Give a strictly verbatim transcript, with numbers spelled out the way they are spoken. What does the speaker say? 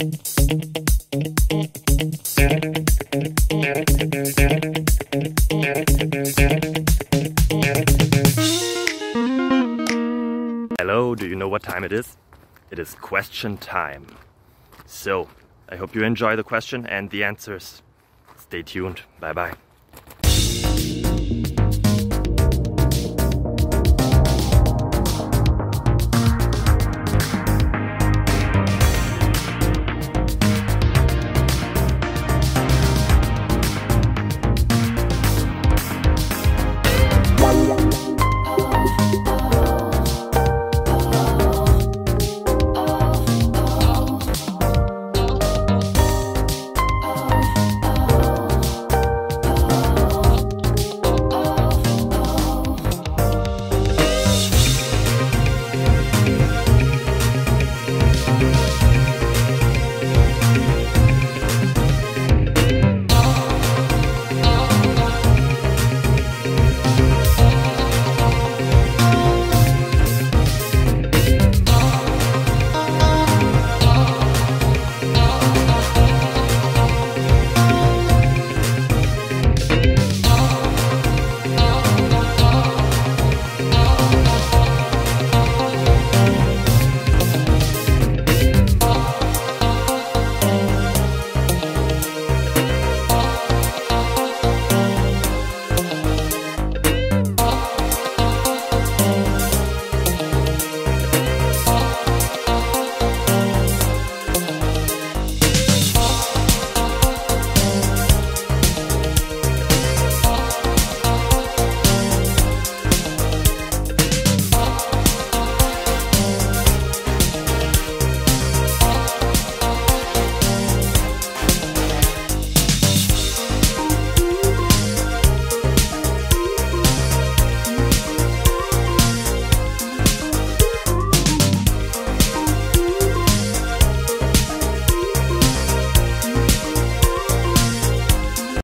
Hello, do you know what time it is? It is question time. So, I hope you enjoy the question and the answers. Stay tuned. Bye bye.